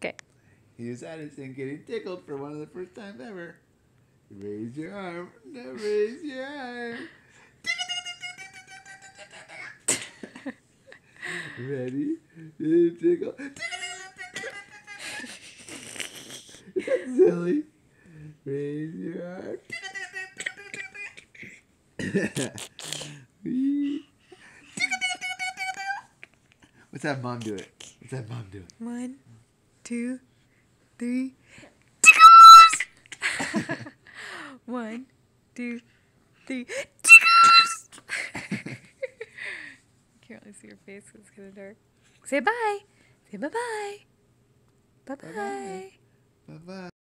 Okay. Here's Addison getting tickled for one of the first times ever. Raise your arm. Now raise your arm. Ready? Tickle. Is that silly? Raise your arm. Let's have Mom do it. Let's have Mom do it. 1, 2, 3. 1, 2, 3. Tickles! Can't really see your face because it's kind of dark. Say bye. Say bye-bye. Bye-bye. Bye-bye.